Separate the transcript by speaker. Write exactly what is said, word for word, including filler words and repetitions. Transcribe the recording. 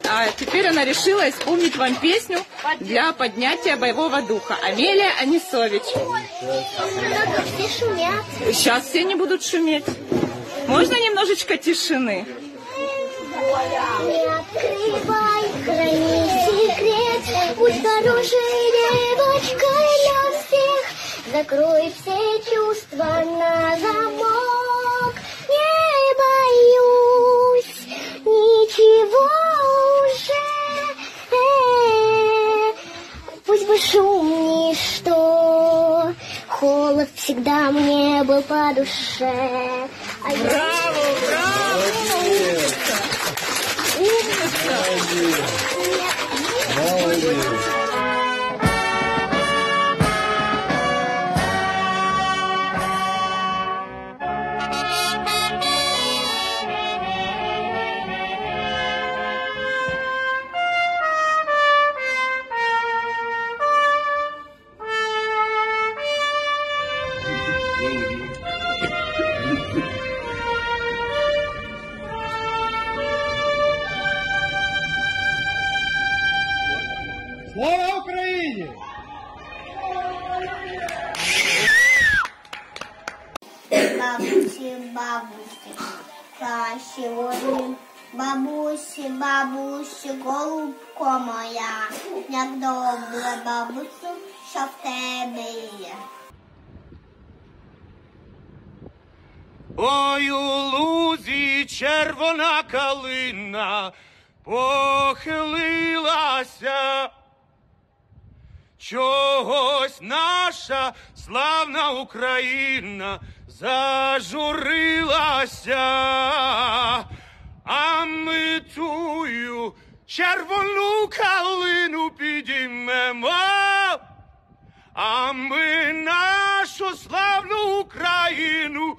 Speaker 1: а теперь она решила исполнить вам песню для поднятия боевого духа. Амелия Анисович.
Speaker 2: Все шумят.
Speaker 1: Сейчас все не будут шуметь. Можно немножечко тишины?
Speaker 2: Не открывай, храни секрет, будь хорошей девочкой для всех. Закрой все чувства на замок. Не боюсь ничего уже. Э-э-э. Пусть бы шум ничто, холод всегда мне был по душе. А
Speaker 1: браво, я... браво! Умница! Молодец!
Speaker 3: Слава Україні!
Speaker 2: Бабусі, бабусі, кращі вони. Бабусі, бабусі, голубко моя, як добре, бабусю, що в тебе є.
Speaker 4: Ой, у лузі червона калина похилилася, чогось наша славна Україна зажурилася, а ми тую червону калину підіймемо, а ми нашу славну Україну